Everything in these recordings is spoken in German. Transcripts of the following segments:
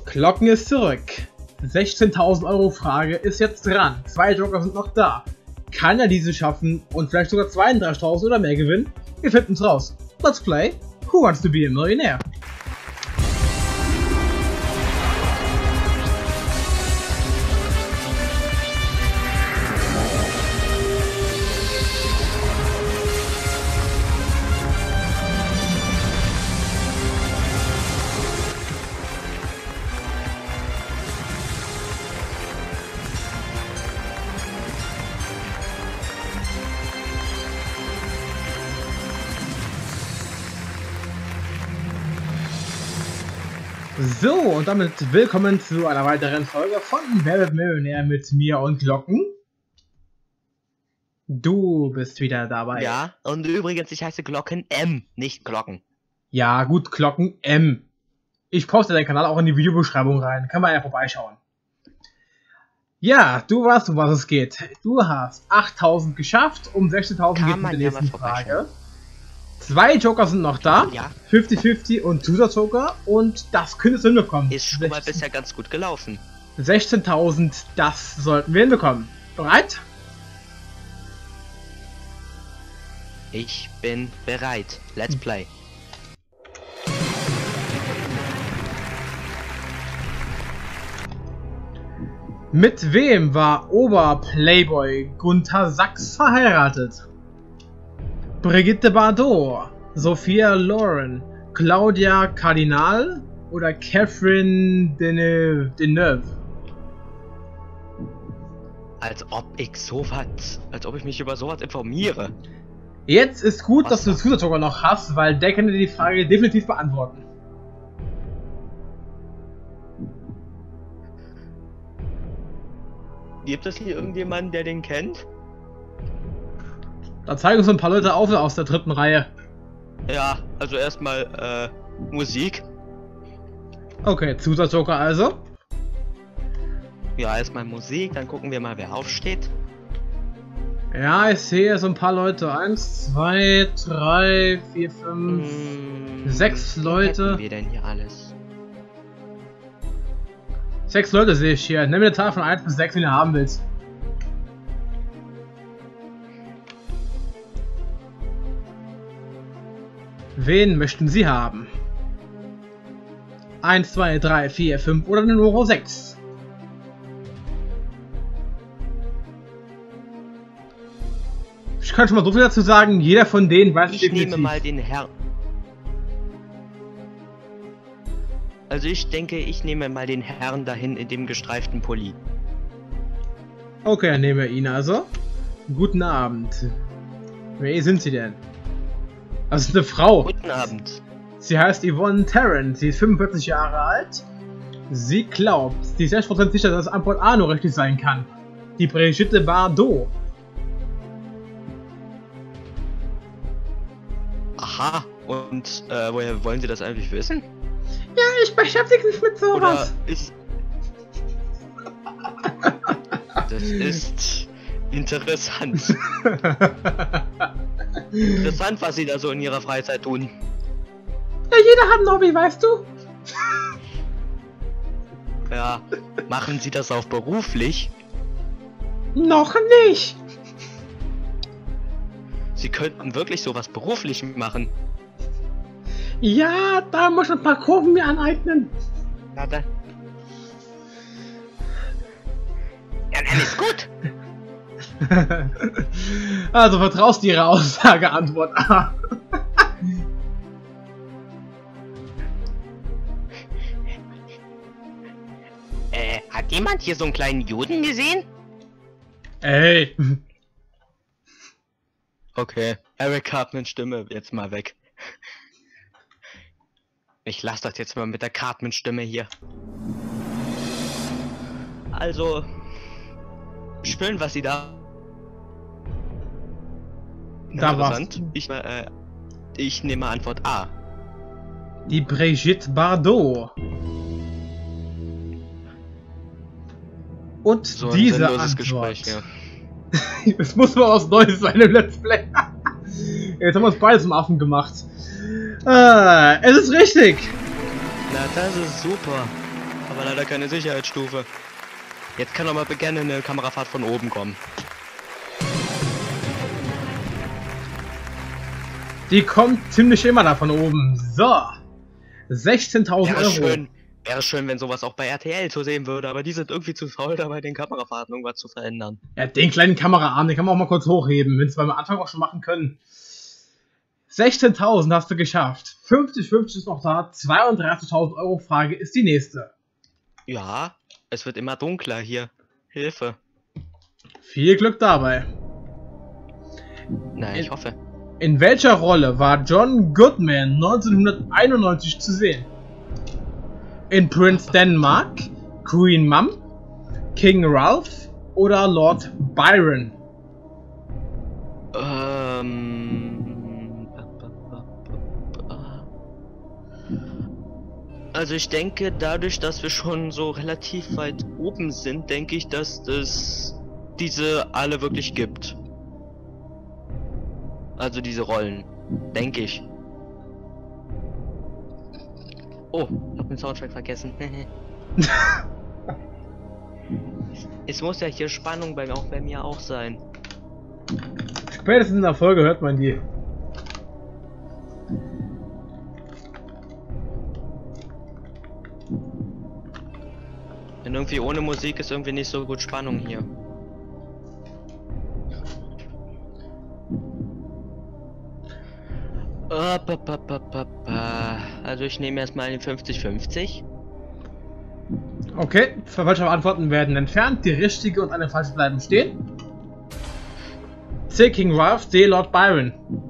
Glocken ist zurück. 16.000 Euro Frage ist jetzt dran. 2 Joker sind noch da. Kann er diese schaffen und vielleicht sogar 32.000 oder mehr gewinnen? Wir finden es raus. Let's play Who Wants to be a Millionaire? So, und damit willkommen zu einer weiteren Folge von Wer wird Millionär mit mir und Glocken. Du bist wieder dabei. Ja, und übrigens, ich heiße Glocken M, nicht Glocken. Ja, gut, Glocken M. Ich poste deinen Kanal auch in die Videobeschreibung rein. Kann man ja vorbeischauen. Ja, du weißt, um was es geht. Du hast 8.000 geschafft, um 16.000 geht mit der nächsten Frage. 2 Joker sind noch da, ja. 50-50 und Zusatzjoker und das könnte es hinbekommen. Ist schon mal bisher ganz gut gelaufen. 16.000, das sollten wir hinbekommen. Bereit? Ich bin bereit. Let's play. Mit wem war Oberplayboy Gunther Sachs verheiratet? Brigitte Bardot, Sophia Loren, Claudia Cardinal oder Catherine Deneuve? Als ob ich mich über sowas informiere. Jetzt ist gut, dass du den Zusatzjoker noch hast, weil der kann dir die Frage definitiv beantworten. Gibt es hier irgendjemanden, der den kennt? Da zeigen uns ein paar Leute auf aus der dritten Reihe. Ja, also erstmal Musik. Okay, Zusatzjoker also. Ja, erstmal Musik, dann gucken wir mal, wer aufsteht. Ja, ich sehe so ein paar Leute. 1, 2, 3, 4, 5, 6 Leute. Was hätten wir denn hier alles? 6 Leute sehe ich hier. Nimm mir eine Zahl von 1 bis 6, wenn du haben willst. Wen möchten Sie haben? 1, 2, 3, 4, 5 oder Nummer 6? Ich kann schon mal so viel dazu sagen, jeder von denen weiß ich definitiv. Nehme mal den Herrn. Also ich denke, ich nehme mal den Herrn dahin in dem gestreiften Pulli. Okay, dann nehmen wir ihn also. Guten Abend. Wer sind Sie denn? Das ist eine Frau. Guten Abend. Sie heißt Yvonne Tarrant. Sie ist 45 Jahre alt. Sie glaubt, sie ist 6% sicher, dass Antwort A nur richtig sein kann. Die Brigitte Bardot. Aha. Und woher wollen Sie das eigentlich wissen? Ja, ich beschäftige mich mit sowas. Oder ist... Das ist interessant. Interessant, was Sie da so in Ihrer Freizeit tun. Ja, jeder hat ein Hobby, weißt du? Ja, machen Sie das auch beruflich? Noch nicht. Sie könnten wirklich sowas beruflich machen. Ja, da muss ich ein paar Kurven mir aneignen. Na dann. Ja, dann ist gut. Also vertraust du Ihrer Aussage, Antwort A. Hat jemand hier so einen kleinen Juden gesehen? Ey. Okay. Eric Cartmans Stimme jetzt mal weg. Ich lasse das jetzt mal mit der Cartmans Stimme hier. Also... Schön, was Sie da... Da war's. Ich nehme Antwort A. Die Brigitte Bardot. Und so diese Antwort. Gespräch, ja. Es muss mal was Neues sein im Let's Play. Jetzt haben wir uns beide zum Affen gemacht. Es ist richtig. Na, das ist super. Aber leider keine Sicherheitsstufe. Jetzt kann aber gerne eine Kamerafahrt von oben kommen. Die kommt ziemlich immer da von oben. So. 16.000 Euro. Wäre schön, wenn sowas auch bei RTL zu sehen würde, aber die sind irgendwie zu faul, dabei den Kamerafahrten irgendwas zu verändern. Ja, den kleinen Kameraarm, den kann man auch mal kurz hochheben, wenn es beim Anfang auch schon machen können. 16.000 hast du geschafft. 50-50 ist noch da. 32.000 Euro Frage ist die nächste. Ja, es wird immer dunkler hier. Hilfe. Viel Glück dabei. Na, ich hoffe. In welcher Rolle war John Goodman 1991 zu sehen? In Prince Denmark, Queen Mum, King Ralph oder Lord Byron? Also ich denke, dadurch, dass wir schon so relativ weit oben sind, denke ich, dass es diese alle wirklich gibt. Also diese Rollen. Denke ich. Oh, hab den Soundtrack vergessen. Es muss ja hier Spannung bei mir auch sein. Spätestens in der Folge hört man die. Denn irgendwie ohne Musik ist irgendwie nicht so gut Spannung hier. Also ich nehme erstmal den 50-50. Okay, falsche Antworten werden entfernt, die richtige und eine falsche bleiben stehen. C. King Ralph, D. Lord Byron.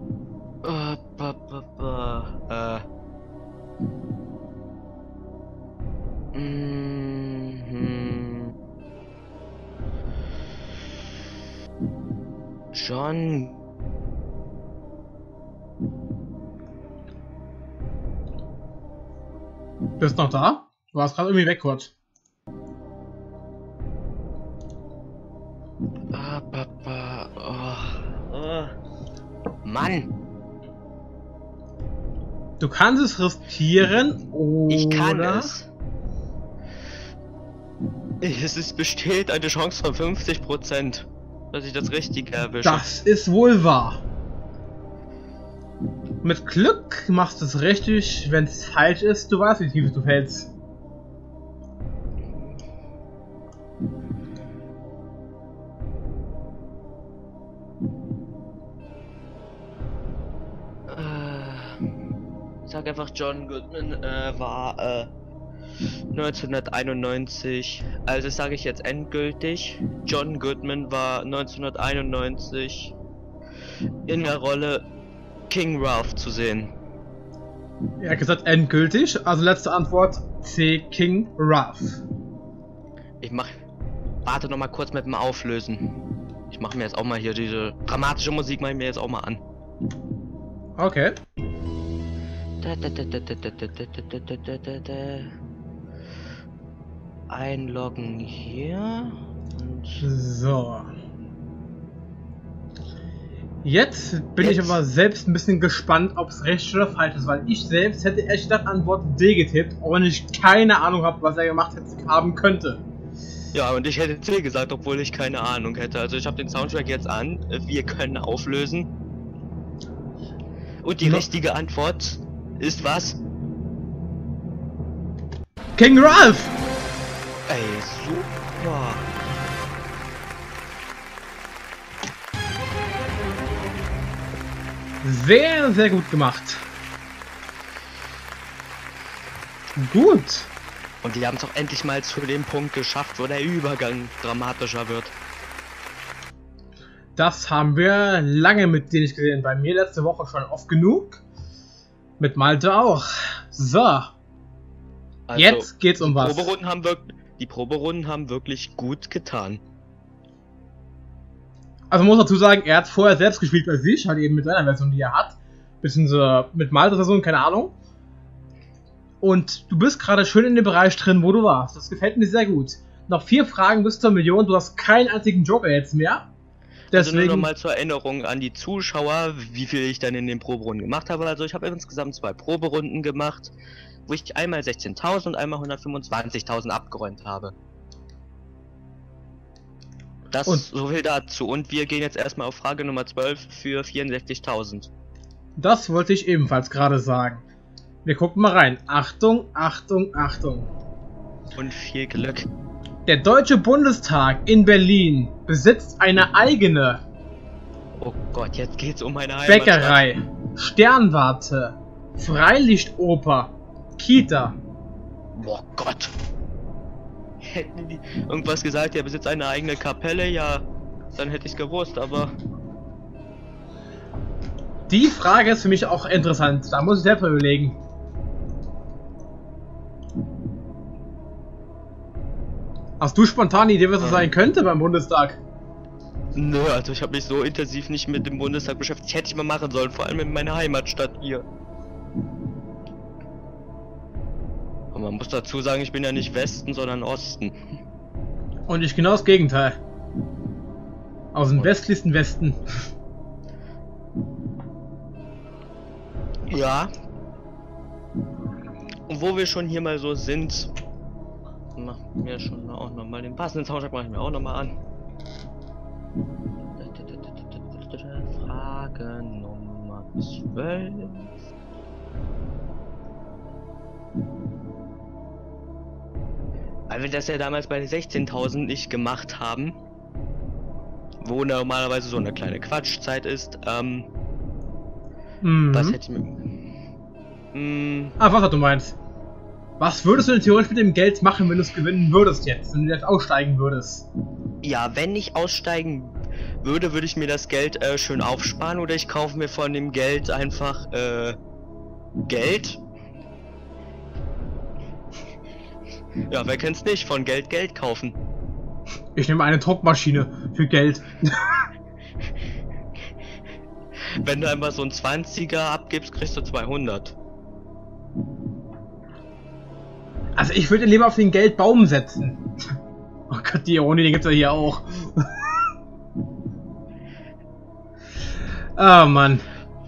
John. Bist noch da? Du warst gerade irgendwie weg kurz. Mann! Du kannst es riskieren, oder? Ich kann es. Es besteht eine Chance von 50%, dass ich das Richtige erwische. Das ist wohl wahr. Mit Glück machst du es richtig, wenn es falsch ist, du weißt, wie tief du fällst. Ich sag einfach, John Goodman war 1991, also sage ich jetzt endgültig, John Goodman war 1991 in der Rolle King Ralph zu sehen. Er hat gesagt endgültig, also letzte Antwort C. King Ralph. Warte noch mal kurz mit dem Auflösen. Ich mache mir jetzt auch mal hier diese dramatische Musik, mache ich mir jetzt auch mal an. Okay. Einloggen hier. Und So. Jetzt bin ich aber selbst ein bisschen gespannt, ob es recht oder falsch ist, weil ich selbst hätte ehrlich gesagt Antwort D getippt, auch wenn ich keine Ahnung habe, was er gemacht hätte, haben könnte. Ja, und ich hätte C gesagt, obwohl ich keine Ahnung hätte. Also ich habe den Soundtrack jetzt an. Wir können auflösen. Und die richtige Antwort ist was? King Ralph! Ey, super. Sehr, sehr gut gemacht. Gut. Und die haben es auch endlich mal zu dem Punkt geschafft, wo der Übergang dramatischer wird. Das haben wir lange mit dir nicht gesehen. Bei mir letzte Woche schon oft genug. Mit Malte auch. So. Also, jetzt geht's um was. Die Proberunden haben wirklich gut getan. Also man muss dazu sagen, er hat vorher selbst gespielt bei sich, halt eben mit seiner Version, die er hat. Bisschen so mit Maltes Version, keine Ahnung. Und du bist gerade schön in dem Bereich drin, wo du warst. Das gefällt mir sehr gut. Noch 4 Fragen bis zur Million. Du hast keinen einzigen Joker jetzt mehr. Deswegen... Also nur nochmal zur Erinnerung an die Zuschauer, wie viel ich dann in den Proberunden gemacht habe. Also ich habe insgesamt 2 Proberunden gemacht. wo ich einmal 16.000 und einmal 125.000 abgeräumt habe. Das so viel dazu. Und wir gehen jetzt erstmal auf Frage Nummer 12 für 64.000. Das wollte ich ebenfalls gerade sagen. Wir gucken mal rein. Achtung, Achtung, Achtung. Und viel Glück. Der Deutsche Bundestag in Berlin besitzt eine eigene Oh Gott, jetzt geht's um meine Heimat. Bäckerei, Sternwarte, Freilichtoper, Kita. Oh Gott. Hätten die irgendwas gesagt, er besitzt eine eigene Kapelle, ja, dann hätte ich's gewusst, aber... Die Frage ist für mich auch interessant, da muss ich selbst überlegen. Hast du spontan eine Idee, was das sein könnte beim Bundestag? Nö, also ich habe mich so intensiv nicht mit dem Bundestag beschäftigt. Hätte ich mal machen sollen, vor allem in meiner Heimatstadt hier. Und man muss dazu sagen, ich bin ja nicht Westen, sondern Osten. Und ich genau das Gegenteil. Aus dem westlichsten Westen. Ja. Und wo wir schon hier mal so sind, machen wir schon auch nochmal den passenden Soundtrack, mache ich mir auch nochmal an. Frage Nummer 12. Weil wir das ja damals bei 16.000 nicht gemacht haben, wo normalerweise so eine kleine Quatschzeit ist, was hätte ich mir... Was du meinst. Was würdest du denn theoretisch mit dem Geld machen, wenn du es gewinnen würdest jetzt, wenn du jetzt aussteigen würdest? Ja, wenn ich aussteigen würde, würde ich mir das Geld schön aufsparen oder ich kaufe mir von dem Geld einfach Geld. Ja, wer kennt's nicht? Von Geld Geld kaufen. Ich nehme eine Druckmaschine für Geld. Wenn du einmal so ein 20er abgibst, kriegst du 200. Also ich würde lieber auf den Geldbaum setzen. Oh Gott, die Ironie, die gibt's ja hier auch. Oh Mann.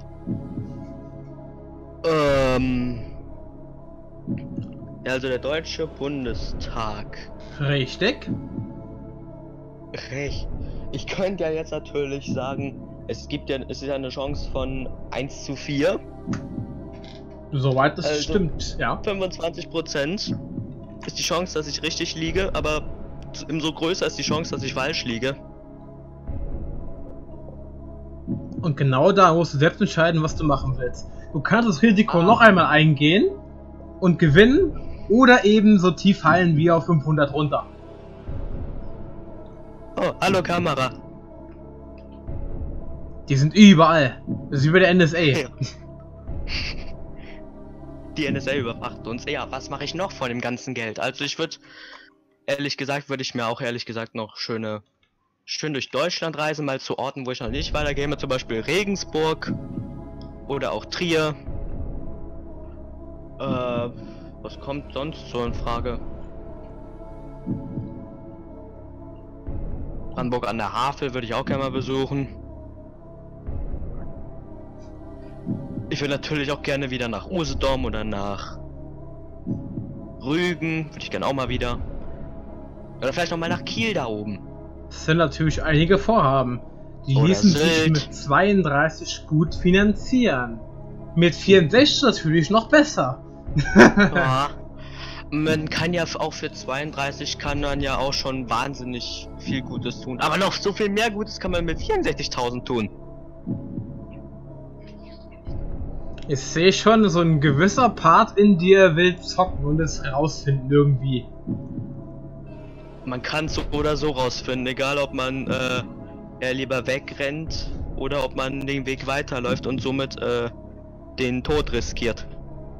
Also der Deutsche Bundestag. Richtig. Recht. Ich könnte ja jetzt natürlich sagen, es ist ja eine Chance von 1:4. Soweit das Also stimmt, ja. 25% ist die Chance, dass ich richtig liege, aber umso größer ist die Chance, dass ich falsch liege. Und genau da musst du selbst entscheiden, was du machen willst. Du kannst das Risiko noch einmal eingehen und gewinnen oder eben so tief fallen wie auf 500 runter. Oh, hallo Kamera. Die sind überall. Das ist wie bei der NSA. Ja. Die NSA überwacht uns. Ja, was mache ich noch von dem ganzen Geld? Also ich würde, würde ich mir auch noch schön durch Deutschland reisen, mal zu Orten, wo ich noch nicht war. Da gehen wir zum Beispiel Regensburg oder auch Trier. Was kommt sonst so in Frage? Brandenburg an der Havel würde ich auch gerne mal besuchen. Ich will natürlich auch gerne wieder nach Usedom oder nach Rügen, würde ich gerne auch mal wieder. Oder vielleicht noch mal nach Kiel da oben. Das sind natürlich einige Vorhaben. Die ließen sich mit 32 gut finanzieren. Mit 64 natürlich noch besser. Ja, man kann ja auch für 32 kann man ja auch schon wahnsinnig viel Gutes tun. Aber noch so viel mehr Gutes kann man mit 64.000 tun. Ich sehe schon, so ein gewisser Part in dir will zocken und es rausfinden irgendwie. Man kann so oder so rausfinden, egal ob man eher lieber wegrennt oder ob man den Weg weiterläuft und somit den Tod riskiert.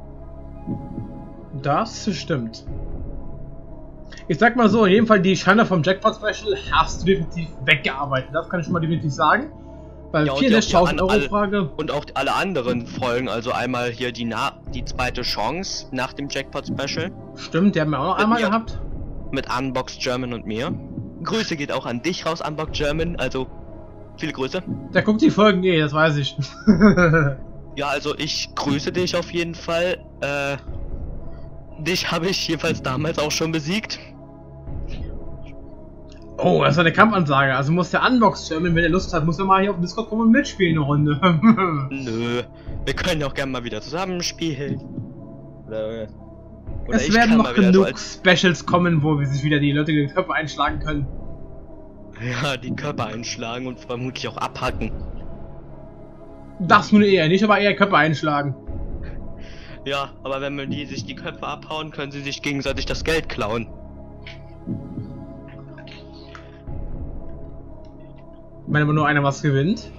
Das stimmt. Ich sag mal so, in jedem Fall die Scheine vom Jackpot Special hast du definitiv weggearbeitet. Das kann ich schon mal definitiv sagen. Bei ja, 64.000 Euro Frage. Und auch alle anderen Folgen, also einmal hier die zweite Chance nach dem Jackpot Special. Stimmt, die haben wir auch noch einmal gehabt. Mit Unbox German und mir. Grüße geht auch an dich raus, Unbox German, also viele Grüße. Der guckt die Folgen das weiß ich. Ja, also ich grüße dich auf jeden Fall. Dich habe ich jedenfalls damals auch schon besiegt. Oh, das ist eine Kampfansage. Also muss der Unbox-German, wenn er Lust hat, muss er mal hier auf dem Discord kommen und mitspielen eine Runde. Nö, wir können ja auch gerne mal wieder zusammenspielen. Oder Es werden noch genug Specials kommen, wo wir sich wieder die Leute in die Köpfe einschlagen können. Ja, die Köpfe einschlagen und vermutlich auch abhacken. Das nun eher nicht, aber eher Köpfe einschlagen. Ja, aber wenn wir sich die Köpfe abhauen, können sie sich gegenseitig das Geld klauen. Wenn aber nur einer was gewinnt.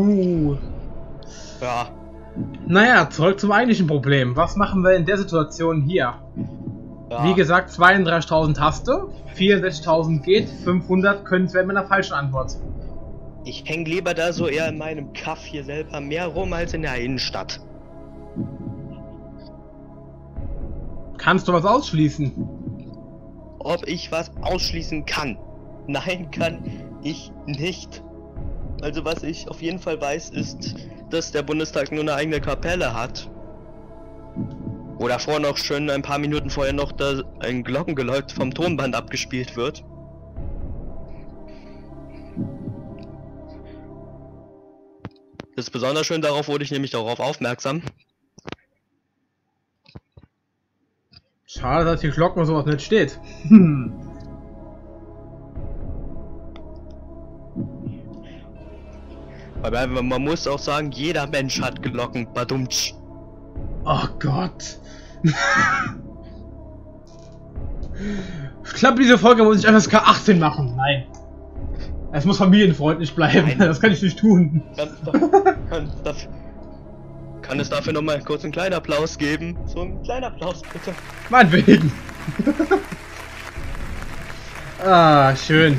Ja. Naja, zurück zum eigentlichen Problem. Was machen wir in der Situation hier? Ja. Wie gesagt, 32.000 Taste, 64.000 geht, 500 können es werden mit einer falschen Antwort. Ich häng lieber da so eher in meinem Kaff hier selber mehr rum als in der Innenstadt. Kannst du was ausschließen? Ob ich was ausschließen kann? Nein, kann ich nicht. Also was ich auf jeden Fall weiß, ist, dass der Bundestag nur eine eigene Kapelle hat. Wo davor noch schön ein paar Minuten vorher noch da ein Glockengeläut vom Tonband abgespielt wird. Das ist besonders schön, darauf wurde ich nämlich darauf aufmerksam. Schade, dass die Glocken und sowas nicht steht. Aber man muss auch sagen, jeder Mensch hat Glocken. Badumtsch. Oh Gott. Ich glaube, diese Folge muss ich FSK 18 machen. Nein. Es muss familienfreundlich bleiben. Nein. Das kann ich nicht tun. Kann es dafür nochmal kurz einen kleinen Applaus geben? So einen kleinen Applaus, bitte. Meinetwegen. Ah, schön.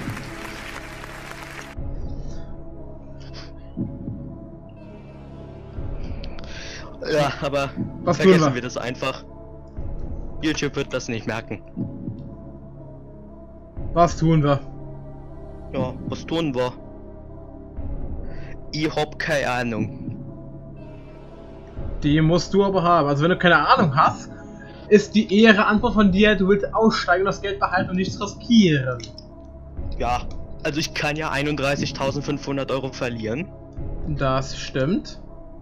Ja, aber was vergessen wir das einfach. YouTube wird das nicht merken. Was tun wir? Ja, was tun wir? Ich hab keine Ahnung. Die musst du aber haben. Also wenn du keine Ahnung hast, ist die ehre Antwort von dir, du willst aussteigen und das Geld behalten und nichts riskieren. Ja, also ich kann ja 31.500 Euro verlieren. Das stimmt.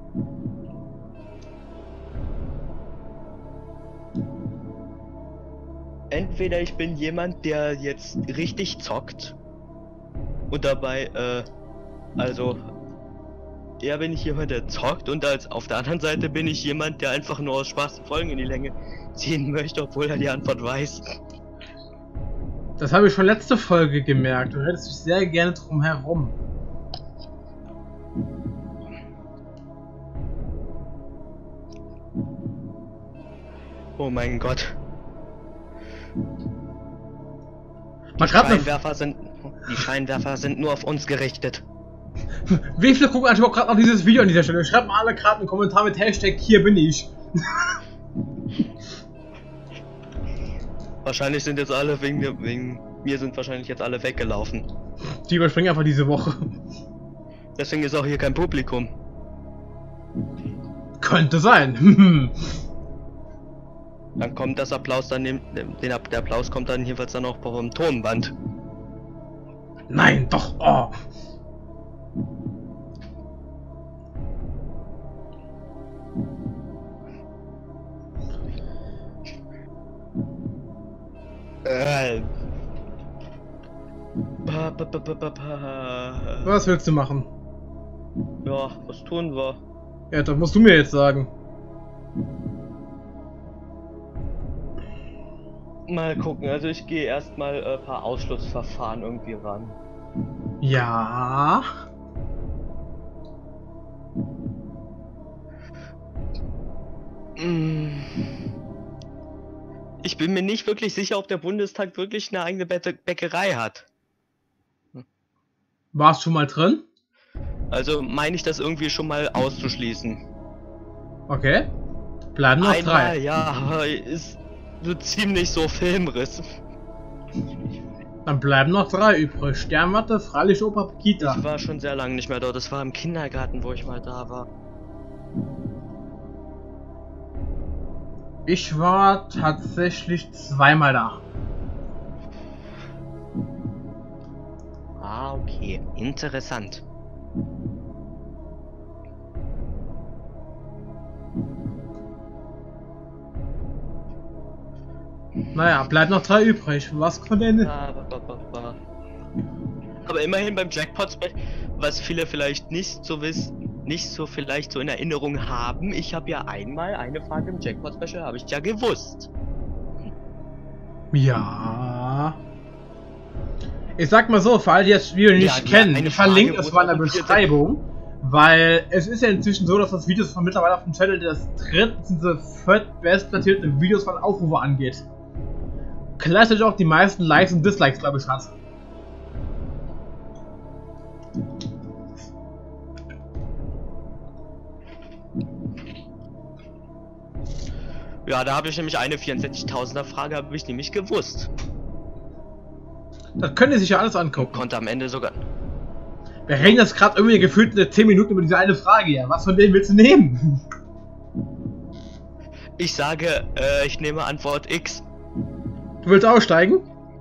Entweder ich bin jemand, der jetzt richtig zockt und dabei, also, eher bin ich jemand, der zockt und auf der anderen Seite bin ich jemand, der einfach nur aus Spaß die Folgen in die Länge ziehen möchte, obwohl er die Antwort weiß. Das habe ich schon letzte Folge gemerkt. Du redest dich sehr gerne drum herum. Oh mein Gott. Die Scheinwerfer sind nur auf uns gerichtet. Wie viele gucken einfach gerade noch dieses Video an dieser Stelle? Schreibt mal alle gerade einen Kommentar mit Hashtag hier bin ich. Wahrscheinlich sind jetzt alle wegen mir sind wahrscheinlich jetzt alle weggelaufen. Die überspringen einfach diese Woche. Deswegen ist auch hier kein Publikum. Könnte sein. Dann kommt das Applaus dann der Applaus kommt dann jedenfalls dann auch vom Tonband. Nein, doch. Oh. Was willst du machen? Ja, was tun wir? Ja, das musst du mir jetzt sagen. Mal gucken, also ich gehe erstmal ein paar Ausschlussverfahren irgendwie ran. Ja. Ich bin mir nicht wirklich sicher, ob der Bundestag wirklich eine eigene Bäckerei hat. Warst schon mal drin? Also meine ich das irgendwie schon mal auszuschließen. Okay. Bleiben noch Einmal, 3. ja, aber ist so ziemlich so Filmriss. Dann bleiben noch 3 übrig. Sternwarte, Freilichtoper, Kita. Ich war schon sehr lange nicht mehr dort. Das war im Kindergarten, wo ich mal da war. Ich war tatsächlich zweimal da. Ah, okay. Interessant. Naja, bleibt noch 3 übrig. Was kann denn... Aber immerhin beim Jackpot, was viele vielleicht nicht so vielleicht so in Erinnerung haben, ich habe ja einmal eine Frage im Jackpot Special, habe ich ja gewusst. Ja. Ich sag mal so, für alle, die das Video nicht kennen, ich verlinke es mal in der Beschreibung, weil es ist ja inzwischen so, dass das Video von mittlerweile auf dem Channel das dritt- bzw. viertbestplatzierte Videos von Aufrufe angeht. Gleichzeitig auch die meisten Likes und Dislikes, glaube ich, hat. Ja, da habe ich nämlich eine 64.000er Frage, habe ich nämlich gewusst. Das könnt ihr sich ja alles angucken. Konnte am Ende sogar... Wir reden jetzt gerade irgendwie gefühlt 10 Minuten über diese eine Frage hier. Was von denen willst du nehmen? Ich sage, ich nehme Antwort X. Du willst aussteigen?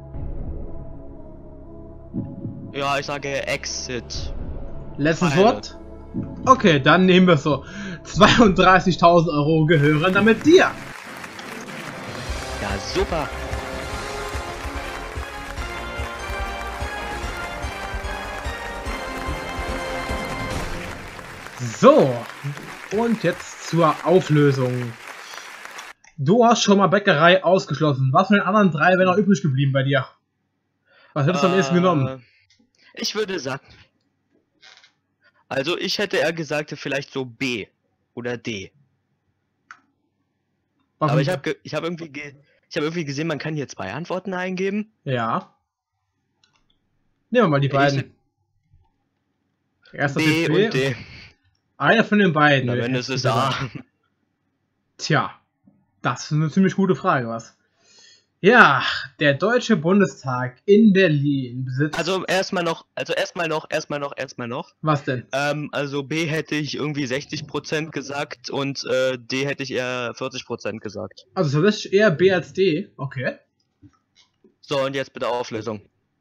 Ja, ich sage Exit. Letztes Wort? Okay, dann nehmen wir es so. 32.000 Euro gehören damit dir. Ja, super. So, und jetzt zur Auflösung. Du hast schon mal Bäckerei ausgeschlossen. Was von den anderen 3 wären noch übrig geblieben bei dir? Was hättest du am ehesten genommen? Ich würde sagen... Also ich hätte eher gesagt, vielleicht so B oder D. Was Aber ich hab irgendwie gesehen, man kann hier 2 Antworten eingeben. Ja. Nehmen wir mal die beiden. Erster B B und D. Einer von den beiden. Na, wenn es ist A. Tja, das ist eine ziemlich gute Frage, was? Ja, der Deutsche Bundestag in Berlin besitzt... Also erstmal noch. Was denn? Also B hätte ich irgendwie 60% gesagt und D hätte ich eher 40% gesagt. Also tatsächlich eher B als D, okay. So, und jetzt bitte Auflösung.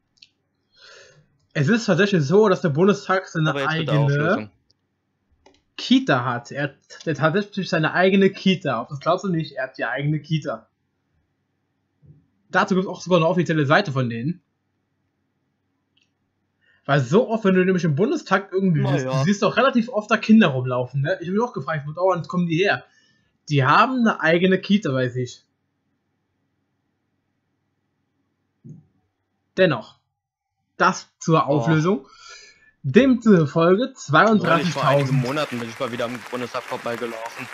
Es ist tatsächlich so, dass der Bundestag seine Aber jetzt bitte eigene Auflösung. Kita hat. Der hat tatsächlich seine eigene Kita. Ob das glaubst du nicht, er hat die eigene Kita. Dazu gibt es auch sogar eine offizielle Seite von denen. Weil so oft, wenn du nämlich im Bundestag irgendwie bist, du siehst doch relativ oft da Kinder rumlaufen, ne? Ich habe mich auch gefragt, wo dauernd kommen die her? Die haben eine eigene Kita bei sich. Dennoch, das zur Auflösung. Demzufolge Vor einigen 32.000. Monaten bin ich mal wieder am Bundestag vorbeigelaufen.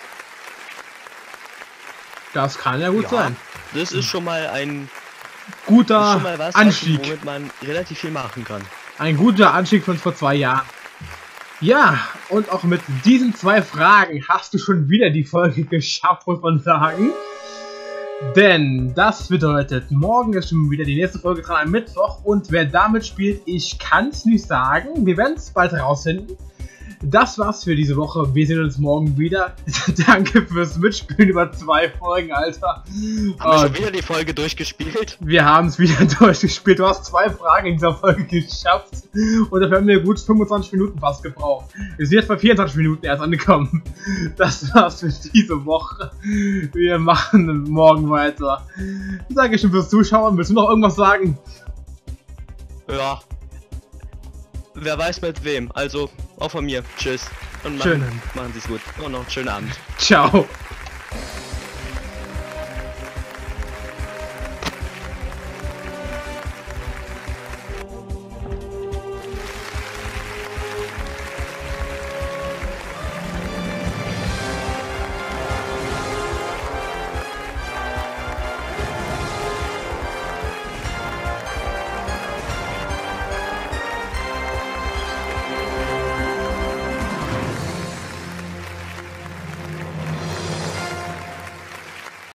Das kann ja gut sein. Das ist schon mal ein Guter was, Anstieg. womit man relativ viel machen kann. Ein guter Anstieg von vor 2 Jahren. Ja, und auch mit diesen 2 Fragen hast du schon wieder die Folge geschafft, muss man sagen. Denn das bedeutet, morgen ist schon wieder die nächste Folge dran am Mittwoch. Und wer damit spielt, ich kann es nicht sagen. Wir werden es bald herausfinden. Das war's für diese Woche. Wir sehen uns morgen wieder. Danke fürs Mitspielen über 2 Folgen, Alter. Haben wir schon wieder die Folge durchgespielt? Wir haben es wieder durchgespielt. Du hast 2 Fragen in dieser Folge geschafft. Und dafür haben wir gut 25 Minuten fast gebraucht. Wir sind jetzt bei 24 Minuten erst angekommen. Das war's für diese Woche. Wir machen morgen weiter. Danke schön fürs Zuschauen. Willst du noch irgendwas sagen? Ja. Wer weiß mit wem. Also, auch von mir. Tschüss. Und machen Sie's gut. Und noch einen schönen Abend. Ciao.